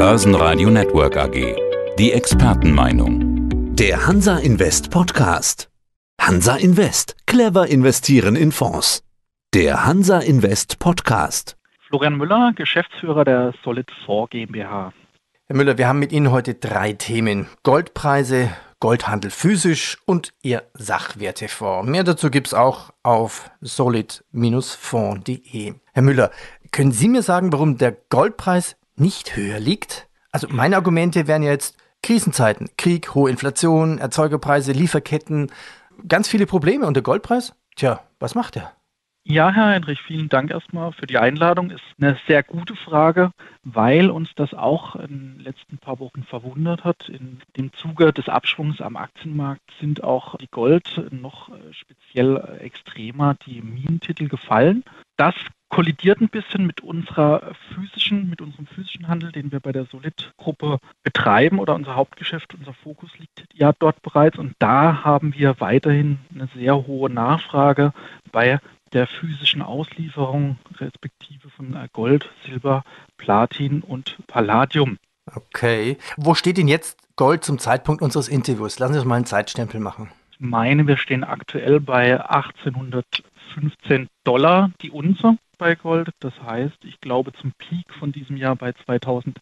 Börsenradio Network AG. Die Expertenmeinung. Der Hansa Invest Podcast. Hansa Invest. Clever investieren in Fonds. Der Hansa Invest Podcast. Florian Müller, Geschäftsführer der Solid4 GmbH. Herr Müller, wir haben mit Ihnen heute 3 Themen. Goldpreise, Goldhandel physisch und Ihr Sachwertefonds. Mehr dazu gibt es auch auf solid-fonds.de. Herr Müller, können Sie mir sagen, warum der Goldpreis nicht höher liegt? Also meine Argumente wären jetzt Krisenzeiten, Krieg, hohe Inflation, Erzeugerpreise, Lieferketten, ganz viele Probleme. Und der Goldpreis? Tja, was macht er? Ja, Herr Heinrich, vielen Dank erstmal für die Einladung. Ist eine sehr gute Frage, weil uns das auch in den letzten paar Wochen verwundert hat. In dem Zuge des Abschwungs am Aktienmarkt sind auch die Gold noch speziell extremer, die Minentitel gefallen. Das kollidiert ein bisschen mit unserem physischen Handel, den wir bei der Solid-Gruppe betreiben, oder unser Hauptgeschäft, unser Fokus liegt ja dort bereits. Und da haben wir weiterhin eine sehr hohe Nachfrage bei der physischen Auslieferung, respektive von Gold, Silber, Platin und Palladium. Okay. Wo steht denn jetzt Gold zum Zeitpunkt unseres Interviews? Lassen Sie uns mal einen Zeitstempel machen. Ich meine, wir stehen aktuell bei $1815 die Unze bei Gold. Das heißt, ich glaube, zum Peak von diesem Jahr bei $2070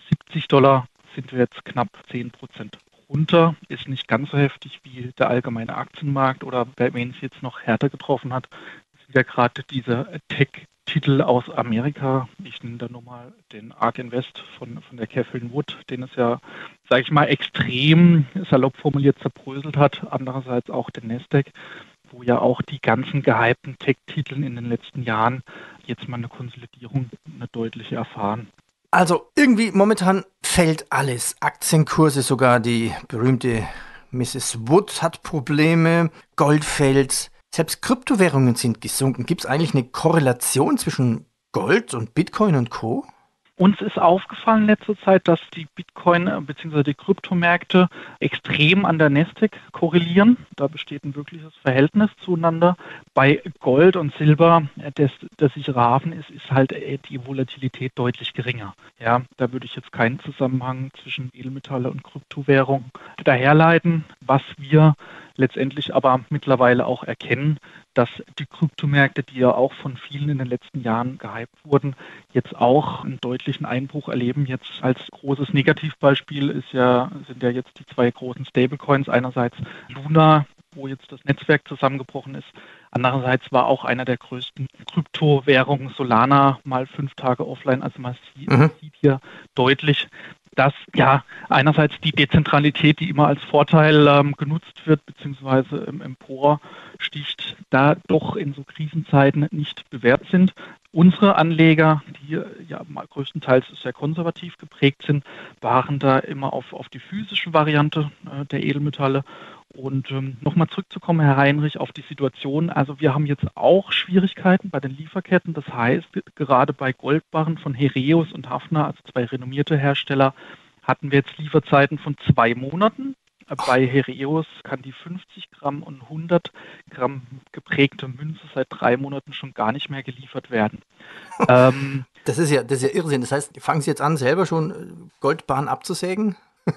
sind wir jetzt knapp 10% runter. Ist nicht ganz so heftig wie der allgemeine Aktienmarkt, oder wenn es jetzt noch härter getroffen hat, sind ja gerade diese Tech-Titel aus Amerika. Ich nenne da nur mal den ARK Invest von der Cathie Wood, den es ja, sage ich mal, extrem salopp formuliert zerbröselt hat. Andererseits auch den Nasdaq, wo ja auch die ganzen gehypten Tech-Titeln in den letzten Jahren jetzt mal eine Konsolidierung, eine deutliche erfahren. Also irgendwie momentan fällt alles. Aktienkurse, sogar die berühmte Mrs. Wood hat Probleme, Gold fällt, selbst Kryptowährungen sind gesunken. Gibt es eigentlich eine Korrelation zwischen Gold und Bitcoin und Co.? Uns ist aufgefallen in letzter Zeit, dass die Bitcoin- bzw. die Kryptomärkte extrem an der Nasdaq korrelieren. Da besteht ein wirkliches Verhältnis zueinander. Bei Gold und Silber, der sichere Hafen ist halt die Volatilität deutlich geringer. Ja, da würde ich jetzt keinen Zusammenhang zwischen Edelmetalle und Kryptowährung daherleiten. Was wir letztendlich aber mittlerweile auch erkennen, dass die Kryptomärkte, die ja auch von vielen in den letzten Jahren gehypt wurden, jetzt auch einen deutlichen Einbruch erleben. Jetzt als großes Negativbeispiel sind ja jetzt die 2 großen Stablecoins. Einerseits Luna, wo jetzt das Netzwerk zusammengebrochen ist. Andererseits war auch einer der größten Kryptowährungen, Solana, mal 5 Tage offline. Also man sieht hier deutlich, dass ja einerseits die Dezentralität, die immer als Vorteil genutzt wird, beziehungsweise im Emporsticht, da doch in so Krisenzeiten nicht bewährt sind. Unsere Anleger, die ja größtenteils sehr konservativ geprägt sind, waren da immer auf die physische Variante der Edelmetalle. Und nochmal zurückzukommen, Herr Heinrich, auf die Situation. Also wir haben jetzt auch Schwierigkeiten bei den Lieferketten. Das heißt, gerade bei Goldbarren von Heraeus und Hafner, also 2 renommierte Hersteller, hatten wir jetzt Lieferzeiten von 2 Monaten. Bei Heraeus kann die 50 Gramm und 100 Gramm geprägte Münze seit 3 Monaten schon gar nicht mehr geliefert werden. Das ist ja Irrsinn. Das heißt, fangen Sie jetzt an, selber schon Goldbarren abzusägen?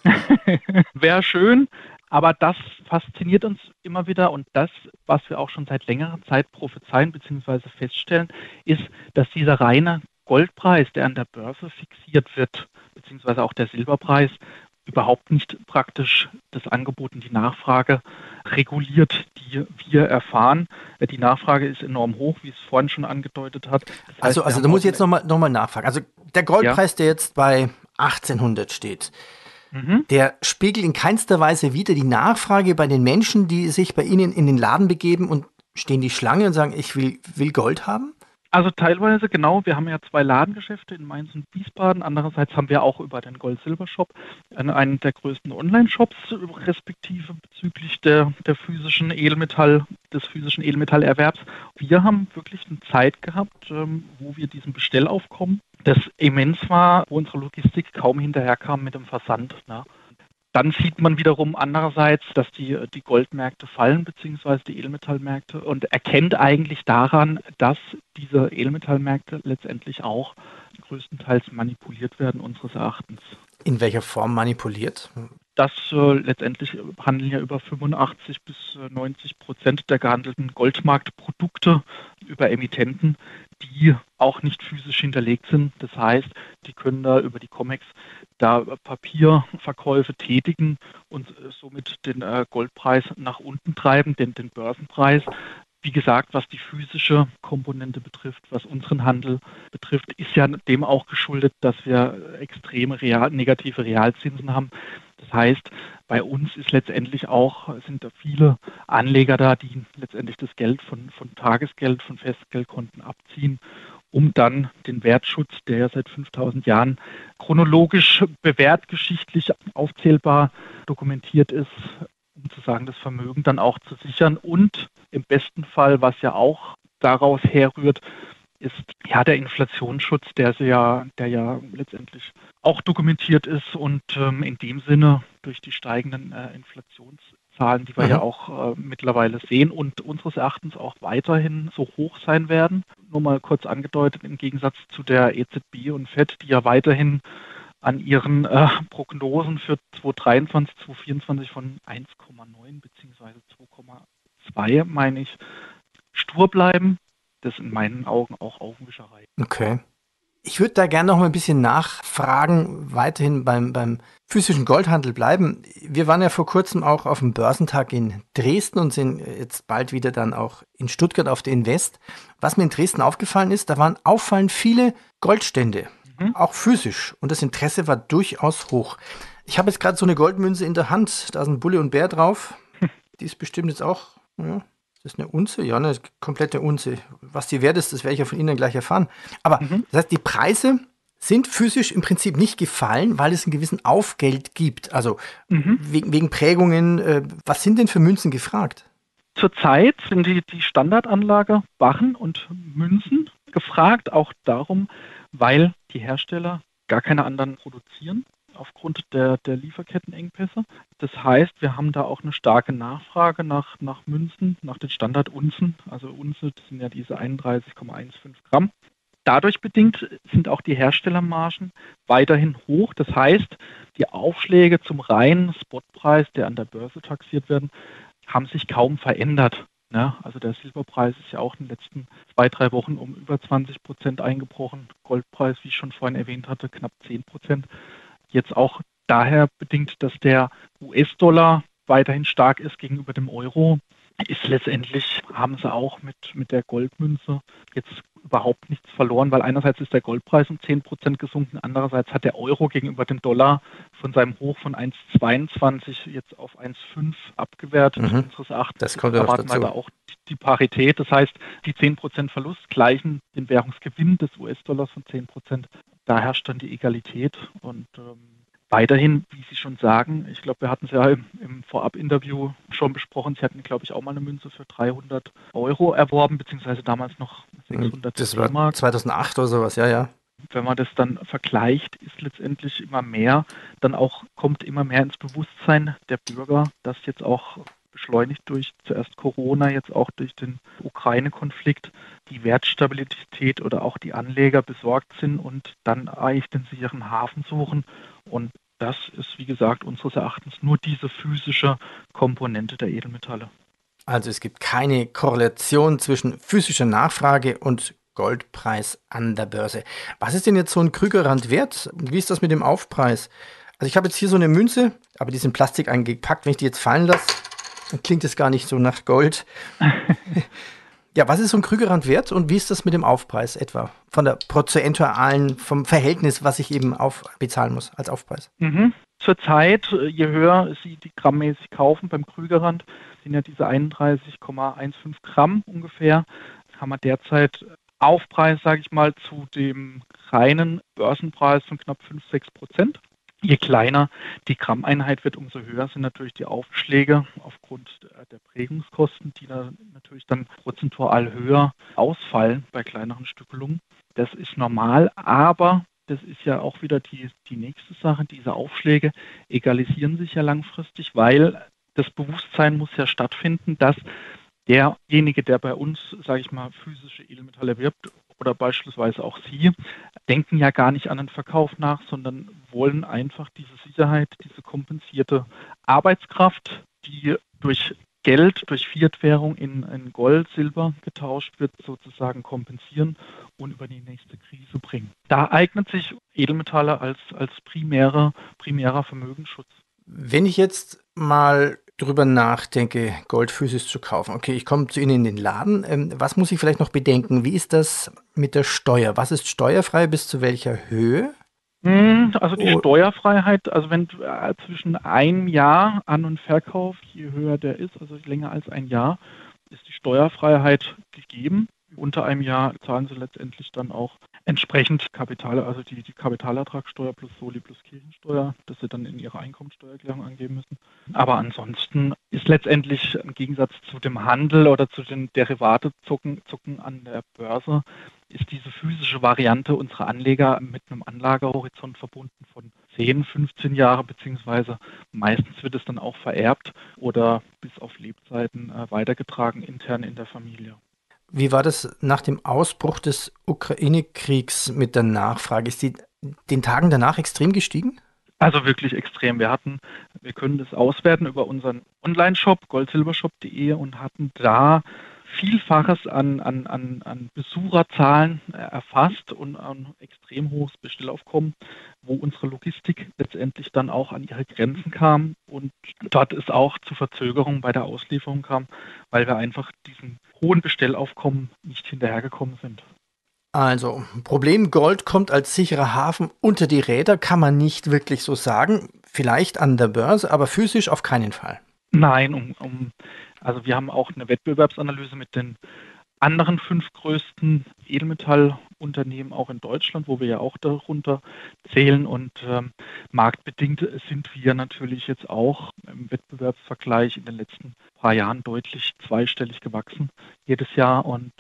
Wäre schön. Aber das fasziniert uns immer wieder, und das, was wir auch schon seit längerer Zeit prophezeien bzw. feststellen, ist, dass dieser reine Goldpreis, der an der Börse fixiert wird, beziehungsweise auch der Silberpreis, überhaupt nicht praktisch das Angebot und die Nachfrage reguliert, die wir erfahren. Die Nachfrage ist enorm hoch, wie es vorhin schon angedeutet hat. Das heißt, also da muss ich jetzt noch mal nachfragen. Also der Goldpreis, der jetzt bei 1800 steht, der spiegelt in keinster Weise wider die Nachfrage bei den Menschen, die sich bei Ihnen in den Laden begeben und stehen die Schlange und sagen, ich will Gold haben? Also teilweise, genau. Wir haben ja 2 Ladengeschäfte in Mainz und Wiesbaden. Andererseits haben wir auch über den Gold-Silber-Shop einen der größten Online-Shops, respektive bezüglich des physischen Edelmetallerwerbs. Wir haben wirklich eine Zeit gehabt, wo wir diesem Bestellaufkommen, das immens war, wo unsere Logistik kaum hinterherkam mit dem Versand. Ne? Dann sieht man wiederum andererseits, dass die Goldmärkte fallen, beziehungsweise die Edelmetallmärkte, und erkennt eigentlich daran, dass diese Edelmetallmärkte letztendlich auch größtenteils manipuliert werden, unseres Erachtens. In welcher Form manipuliert? Das letztendlich handeln ja über 85 bis 90% der gehandelten Goldmarktprodukte über Emittenten, die auch nicht physisch hinterlegt sind. Das heißt, die können da über die COMEX da Papierverkäufe tätigen und somit den Goldpreis nach unten treiben, den Börsenpreis. Wie gesagt, was die physische Komponente betrifft, was unseren Handel betrifft, ist ja dem auch geschuldet, dass wir extreme negative Realzinsen haben. Das heißt, bei uns ist letztendlich sind da viele Anleger da, die letztendlich das Geld von Tagesgeld, von Festgeldkonten abziehen, um dann den Wertschutz, der ja seit 5000 Jahren chronologisch bewährt, geschichtlich aufzählbar dokumentiert ist, um zu sagen, das Vermögen dann auch zu sichern und im besten Fall, was ja auch daraus herrührt, ist ja der Inflationsschutz, der ja letztendlich auch dokumentiert ist und in dem Sinne durch die steigenden Inflationszahlen, die wir ja auch mittlerweile sehen und unseres Erachtens auch weiterhin so hoch sein werden. Nur mal kurz angedeutet, im Gegensatz zu der EZB und FED, die ja weiterhin an ihren Prognosen für 2023, 2024 von 1,9 bzw. 2,2, meine ich, stur bleiben. Das in meinen Augen auch Augenwischerei. Okay. Ich würde da gerne noch mal ein bisschen nachfragen, weiterhin beim physischen Goldhandel bleiben. Wir waren ja vor kurzem auch auf dem Börsentag in Dresden und sind jetzt bald wieder dann auch in Stuttgart auf der Invest. Was mir in Dresden aufgefallen ist, da waren auffallend viele Goldstände, auch physisch. Und das Interesse war durchaus hoch. Ich habe jetzt gerade so eine Goldmünze in der Hand, da ist ein Bulle und Bär drauf. Die ist bestimmt jetzt auch, ja, das ist eine Unze? Ja, eine komplette Unze. Was die wert ist, das werde ich ja von Ihnen gleich erfahren. Aber das heißt, die Preise sind physisch im Prinzip nicht gefallen, weil es einen gewissen Aufgeld gibt. Also wegen Prägungen. Was sind denn für Münzen gefragt? Zurzeit sind die Standardanlage Barren und Münzen gefragt, auch darum, weil die Hersteller gar keine anderen produzieren aufgrund der Lieferkettenengpässe. Das heißt, wir haben da auch eine starke Nachfrage nach Münzen, nach den Standardunzen. Also Unze, das sind ja diese 31,15 Gramm. Dadurch bedingt sind auch die Herstellermargen weiterhin hoch. Das heißt, die Aufschläge zum reinen Spotpreis, der an der Börse taxiert werden, haben sich kaum verändert. Ja, also der Silberpreis ist ja auch in den letzten 2-3 Wochen um über 20% eingebrochen. Goldpreis, wie ich schon vorhin erwähnt hatte, knapp 10%. Jetzt auch daher bedingt, dass der US-Dollar weiterhin stark ist gegenüber dem Euro, ist letztendlich, haben sie auch mit der Goldmünze jetzt überhaupt nichts verloren, weil einerseits ist der Goldpreis um 10% gesunken, andererseits hat der Euro gegenüber dem Dollar von seinem Hoch von 1,22 jetzt auf 1,5 abgewertet. Unseres Erachtens das kommt ja erwarten wir da auch die Parität. Das heißt, die 10% Verlust gleichen den Währungsgewinn des US-Dollars von 10%. Da herrscht dann die Egalität und weiterhin, wie Sie schon sagen, ich glaube, wir hatten es ja im Vorab-Interview schon besprochen, Sie hatten, glaube ich, auch mal eine Münze für 300 Euro erworben, beziehungsweise damals noch 600 Das war 2008 oder sowas, ja. Wenn man das dann vergleicht, ist letztendlich immer mehr, kommt immer mehr ins Bewusstsein der Bürger, dass jetzt auch beschleunigt durch zuerst Corona, jetzt auch durch den Ukraine-Konflikt, die Wertstabilität oder auch die Anleger besorgt sind und dann eigentlich den sicheren Hafen suchen. Und das ist, wie gesagt, unseres Erachtens nur diese physische Komponente der Edelmetalle. Also es gibt keine Korrelation zwischen physischer Nachfrage und Goldpreis an der Börse. Was ist denn jetzt so ein Krügerrand wert? Wie ist das mit dem Aufpreis? Also ich habe jetzt hier so eine Münze, aber die ist in Plastik eingepackt. Wenn ich die jetzt fallen lasse, dann klingt es gar nicht so nach Gold. Ja, was ist so ein Krügerrand wert und wie ist das mit dem Aufpreis etwa? Von der prozentualen, vom Verhältnis, was ich eben bezahlen muss als Aufpreis? Zurzeit, je höher Sie die grammmäßig kaufen, beim Krügerrand sind ja diese 31,15 Gramm ungefähr, haben wir derzeit Aufpreis, sage ich mal, zu dem reinen Börsenpreis von knapp 5-6%. Je kleiner die Grammeinheit wird, umso höher sind natürlich die Aufschläge aufgrund der Prägungskosten, die da natürlich dann prozentual höher ausfallen bei kleineren Stückelungen. Das ist normal, aber das ist ja auch wieder die nächste Sache. Diese Aufschläge egalisieren sich ja langfristig, weil das Bewusstsein muss ja stattfinden, dass derjenige, der bei uns, sage ich mal, physische Edelmetalle erwirbt, oder beispielsweise auch Sie denken ja gar nicht an den Verkauf nach, sondern wollen einfach diese Sicherheit, diese kompensierte Arbeitskraft, die durch Geld, durch Fiat-Währung in Gold, Silber getauscht wird, sozusagen kompensieren und über die nächste Krise bringen. Da eignet sich Edelmetalle als primärer Vermögensschutz. Wenn ich jetzt mal drüber nachdenke, Gold physisch zu kaufen, okay, ich komme zu Ihnen in den Laden, was muss ich vielleicht noch bedenken? Wie ist das mit der Steuer? Was ist steuerfrei, bis zu welcher Höhe? Also die Steuerfreiheit, also wenn zwischen einem Jahr An- und Verkauf, je höher der ist, also länger als ein Jahr, ist die Steuerfreiheit gegeben. Unter einem Jahr zahlen Sie letztendlich dann auch entsprechend Kapitale, also die Kapitalertragssteuer plus Soli plus Kirchensteuer, das Sie dann in Ihrer Einkommensteuererklärung angeben müssen. Aber ansonsten ist letztendlich im Gegensatz zu dem Handel oder zu den Derivatezucken an der Börse, ist diese physische Variante unserer Anleger mit einem Anlagehorizont verbunden von 10, 15 Jahre, beziehungsweise meistens wird es dann auch vererbt oder bis auf Lebzeiten weitergetragen intern in der Familie. Wie war das nach dem Ausbruch des Ukraine-Kriegs mit der Nachfrage? Ist die den Tagen danach extrem gestiegen? Also wirklich extrem. Wir können das auswerten über unseren Online-Shop goldsilbershop.de und hatten da Vielfaches an Besucherzahlen erfasst und ein extrem hohes Bestellaufkommen, wo unsere Logistik letztendlich dann auch an ihre Grenzen kam und dort es auch zu Verzögerungen bei der Auslieferung kam, weil wir einfach diesem hohen Bestellaufkommen nicht hinterhergekommen sind. Also, Problem Gold kommt als sicherer Hafen unter die Räder, kann man nicht wirklich so sagen. Vielleicht an der Börse, aber physisch auf keinen Fall. Nein, also wir haben auch eine Wettbewerbsanalyse mit den anderen 5 größten Edelmetallunternehmen auch in Deutschland, wo wir ja auch darunter zählen. Und marktbedingt sind wir natürlich jetzt auch im Wettbewerbsvergleich in den letzten paar Jahren deutlich zweistellig gewachsen jedes Jahr. Und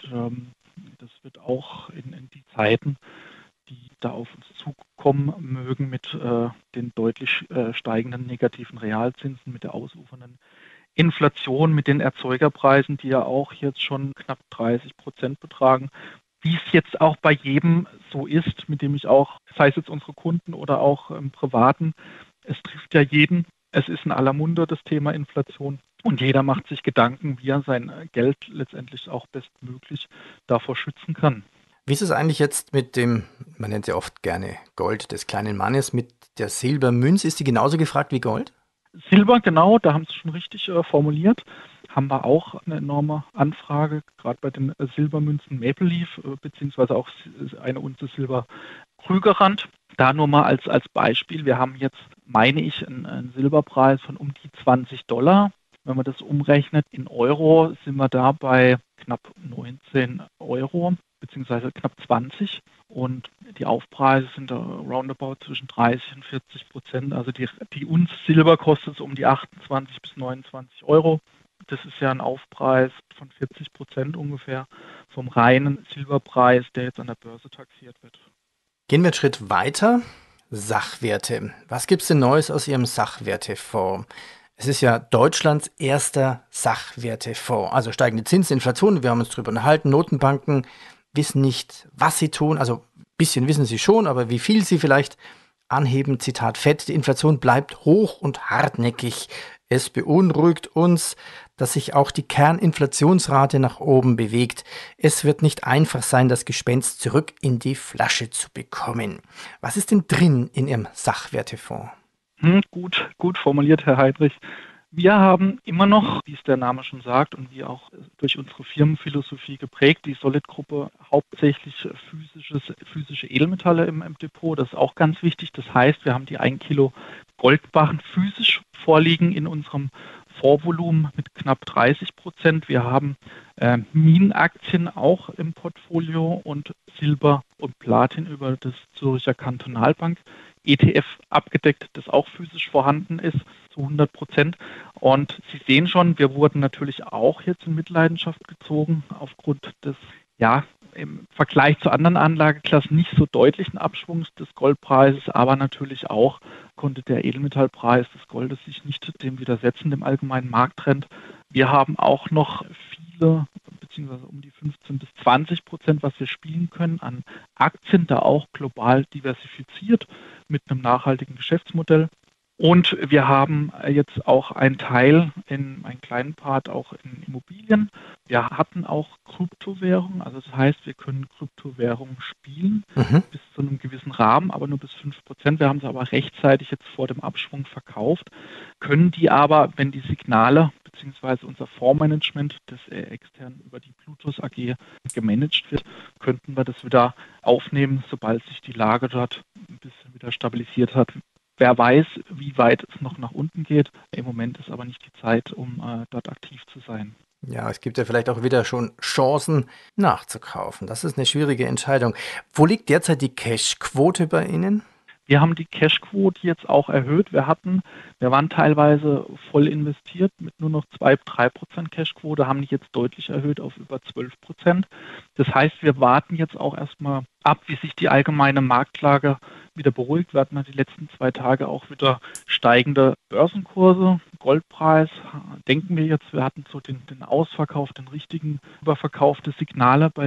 das wird auch in die Zeiten, die da auf uns zukommen mögen, mit den deutlich steigenden negativen Realzinsen, mit der ausufernden Inflation, mit den Erzeugerpreisen, die ja auch jetzt schon knapp 30% betragen, wie es jetzt auch bei jedem so ist, mit dem ich auch, sei es jetzt unsere Kunden oder auch im Privaten, es trifft ja jeden. Es ist in aller Munde das Thema Inflation und jeder macht sich Gedanken, wie er sein Geld letztendlich auch bestmöglich davor schützen kann. Wie ist es eigentlich jetzt mit dem, man nennt ja oft gerne Gold des kleinen Mannes, mit der Silbermünze? Ist die genauso gefragt wie Gold? Silber, genau, da haben Sie schon richtig formuliert. Haben wir auch eine enorme Anfrage, gerade bei den Silbermünzen Maple Leaf, beziehungsweise auch eine Unze Silber Krügerrand. Da nur mal als Beispiel, wir haben jetzt, meine ich, einen Silberpreis von um die $20. Wenn man das umrechnet in Euro, sind wir da bei knapp 19 Euro, beziehungsweise knapp 20. Und die Aufpreise sind da roundabout zwischen 30 und 40%. Also die Unze Silber kostet so um die 28 bis 29 Euro. Das ist ja ein Aufpreis von 40% ungefähr vom reinen Silberpreis, der jetzt an der Börse taxiert wird. Gehen wir einen Schritt weiter. Sachwerte. Was gibt es denn Neues aus Ihrem Sachwertefonds? Es ist ja Deutschlands erster Sachwertefonds. Also steigende Zinsen, Inflation, wir haben uns darüber unterhalten, Notenbanken wissen nicht, was sie tun. Also ein bisschen wissen sie schon, aber wie viel sie vielleicht anheben. Zitat Fett, die Inflation bleibt hoch und hartnäckig. Es beunruhigt uns, dass sich auch die Kerninflationsrate nach oben bewegt. Es wird nicht einfach sein, das Gespenst zurück in die Flasche zu bekommen. Was ist denn drin in Ihrem Sachwertefonds? Gut formuliert, Herr Heidrich. Wir haben immer noch, wie es der Name schon sagt und wie auch durch unsere Firmenphilosophie geprägt, die Solid-Gruppe hauptsächlich physische Edelmetalle im Depot. Das ist auch ganz wichtig. Das heißt, wir haben die 1 Kilo Goldbarren physisch vorliegen in unserem Fondsvolumen mit knapp 30%. Wir haben Minenaktien auch im Portfolio und Silber und Platin über das Zürcher Kantonalbank ETF abgedeckt, das auch physisch vorhanden ist, zu 100%. Und Sie sehen schon, wir wurden natürlich auch jetzt in Mitleidenschaft gezogen aufgrund des, ja, im Vergleich zu anderen Anlageklassen nicht so deutlichen Abschwungs des Goldpreises, aber natürlich auch konnte der Edelmetallpreis des Goldes sich nicht dem widersetzen, dem allgemeinen Markttrend. Wir haben auch noch viele beziehungsweise um die 15-20%, was wir spielen können an Aktien, da auch global diversifiziert mit einem nachhaltigen Geschäftsmodell. Und wir haben jetzt auch einen Teil, einen kleinen Part auch in Immobilien. Wir hatten auch Kryptowährungen, also das heißt, wir können Kryptowährungen spielen bis zu einem gewissen Rahmen, aber nur bis 5%. Wir haben sie aber rechtzeitig jetzt vor dem Abschwung verkauft, können die aber, wenn die Signale bzw. unser Fondsmanagement, das extern über die Plutus AG gemanagt wird, könnten wir das wieder aufnehmen, sobald sich die Lage dort ein bisschen wieder stabilisiert hat. Wer weiß, wie weit es noch nach unten geht. Im Moment ist aber nicht die Zeit, um dort aktiv zu sein. Ja, es gibt ja vielleicht auch wieder schon Chancen nachzukaufen. Das ist eine schwierige Entscheidung. Wo liegt derzeit die Cash-Quote bei Ihnen? Wir haben die Cash-Quote jetzt auch erhöht. Wir waren teilweise voll investiert mit nur noch 2-3% Cash-Quote, haben die jetzt deutlich erhöht auf über 12%. Das heißt, wir warten jetzt auch erstmal ab, wie sich die allgemeine Marktlage wieder beruhigt. Wir hatten ja die letzten 2 Tage auch wieder steigende Börsenkurse, Goldpreis. Denken wir jetzt, wir hatten so den Ausverkauf, den richtigen Überverkauf des Signale bei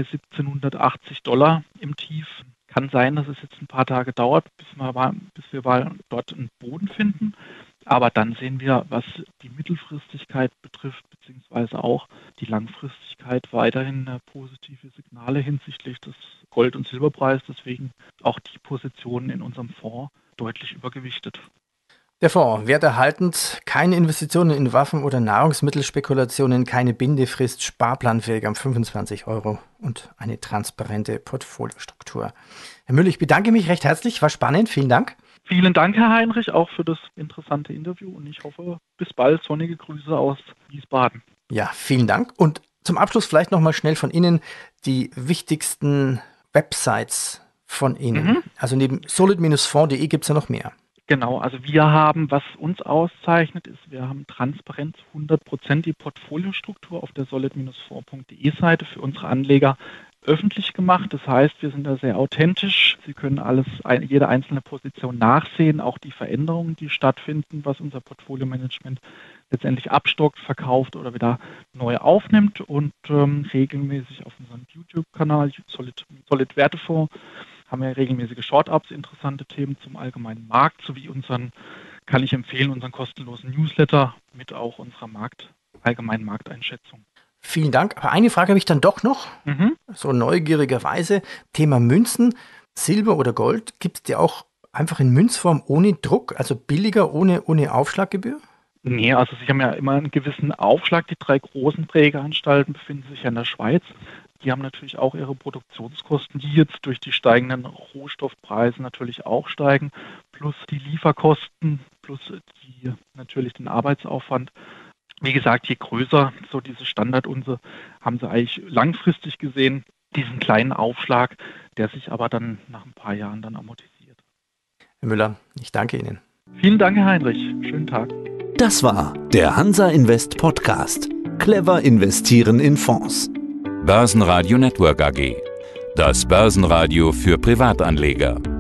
$1.780 im Tief. Kann sein, dass es jetzt ein paar Tage dauert, bis wir dort einen Boden finden. Aber dann sehen wir, was die Mittelfristigkeit betrifft, beziehungsweise auch die Langfristigkeit, weiterhin positive Signale hinsichtlich des Gold- und Silberpreises. Deswegen auch die Positionen in unserem Fonds deutlich übergewichtet. Der Fonds, werterhaltend, keine Investitionen in Waffen- oder Nahrungsmittelspekulationen, keine Bindefrist, sparplanfähig am 25 € und eine transparente Portfoliostruktur. Herr Müller, ich bedanke mich recht herzlich, war spannend, vielen Dank. Vielen Dank, Herr Heinrich, auch für das interessante Interview und ich hoffe, bis bald, sonnige Grüße aus Wiesbaden. Ja, vielen Dank und zum Abschluss vielleicht nochmal schnell von Ihnen die wichtigsten Websites von Ihnen. Also neben solid-fonds.de gibt es ja noch mehr. Genau, also wir haben, was uns auszeichnet, ist, wir haben Transparenz 100% die Portfoliostruktur auf der solid-fonds.de Seite für unsere Anleger öffentlich gemacht. Das heißt, wir sind da sehr authentisch. Sie können jede einzelne Position nachsehen, auch die Veränderungen, die stattfinden, was unser Portfolio-Management letztendlich abstockt, verkauft oder wieder neu aufnimmt und regelmäßig auf unserem YouTube-Kanal Solid Wertefonds haben wir regelmäßige Short-Ups, interessante Themen zum allgemeinen Markt, sowie kann ich empfehlen, unseren kostenlosen Newsletter mit auch unserer allgemeinen Markteinschätzung. Vielen Dank. Aber eine Frage habe ich dann doch noch, so neugierigerweise. Thema Münzen, Silber oder Gold, gibt es die auch einfach in Münzform ohne Druck, also billiger, ohne Aufschlaggebühr? Nee, also sie haben ja immer einen gewissen Aufschlag. Die 3 großen Trägeranstalten befinden sich ja in der Schweiz. Die haben natürlich auch ihre Produktionskosten, die jetzt durch die steigenden Rohstoffpreise natürlich auch steigen, plus die Lieferkosten, plus natürlich den Arbeitsaufwand. Wie gesagt, je größer so diese Standardunse, haben sie eigentlich langfristig gesehen diesen kleinen Aufschlag, der sich aber dann nach ein paar Jahren dann amortisiert. Herr Müller, ich danke Ihnen. Vielen Dank, Herr Heinrich. Schönen Tag. Das war der Hansa Invest Podcast. Clever investieren in Fonds. Börsenradio Network AG. Das Börsenradio für Privatanleger.